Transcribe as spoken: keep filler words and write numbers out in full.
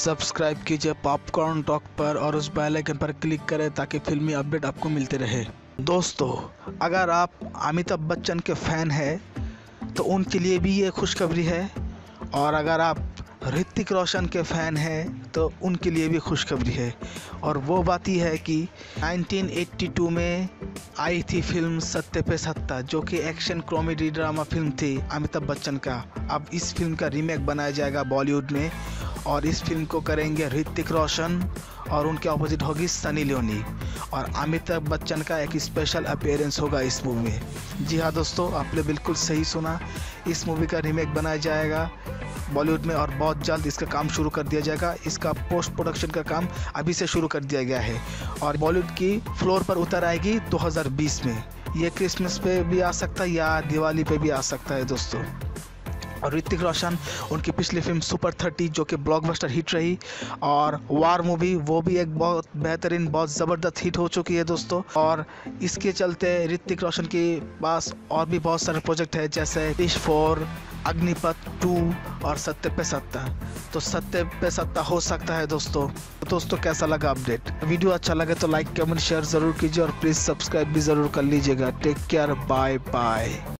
Subscribe कीजिए popcorn talk पर और उस बेल आइकन पर क्लिक करें ताकि फिल्मी अपडेट आपको मिलते रहे। दोस्तों, अगर आप अमिताभ बच्चन के फ़ैन हैं तो उनके लिए भी ये खुशखबरी है, और अगर आप ऋतिक रोशन के फ़ैन हैं तो उनके लिए भी खुशखबरी है। और वो बात ही है कि नाइनटीन एटी टू में आई थी फिल्म सत्ते पे सत्ता, जो कि एक्शन कॉमेडी ड्रामा फिल्म थी अमिताभ बच्चन का। अब इस फिल्म का रीमेक बनाया जाएगा बॉलीवुड में, और इस फिल्म को करेंगे ऋतिक रोशन और उनके ऑपोजिट होगी सनी लियोनी, और अमिताभ बच्चन का एक स्पेशल अपीयरेंस होगा इस मूवी में। जी हाँ दोस्तों, आपने बिल्कुल सही सुना, इस मूवी का रीमेक बनाया जाएगा बॉलीवुड में और बहुत जल्द इसका काम शुरू कर दिया जाएगा। इसका पोस्ट प्रोडक्शन का काम अभी से शुरू कर दिया गया है और बॉलीवुड की फ्लोर पर उतर आएगी दो हज़ार बीस में। ये क्रिसमस पे भी आ सकता है या दिवाली पे भी आ सकता है दोस्तों। और ऋतिक रोशन, उनकी पिछली फिल्म सुपर थर्टी जो कि ब्लॉकबस्टर हिट रही, और वार मूवी वो भी एक बहुत बेहतरीन बहुत ज़बरदस्त हिट हो चुकी है दोस्तों। और इसके चलते ऋतिक रोशन के पास और भी बहुत सारे प्रोजेक्ट है, जैसे डिश फोर, अग्निपथ टू और सत्ते पे सत्ता। तो सत्ते पे सत्ता हो सकता है दोस्तों। तो दोस्तों, कैसा लगा अपडेट? वीडियो अच्छा लगे तो लाइक कमेंट शेयर ज़रूर कीजिए और प्लीज़ सब्सक्राइब भी ज़रूर कर लीजिएगा। Take care, bye bye.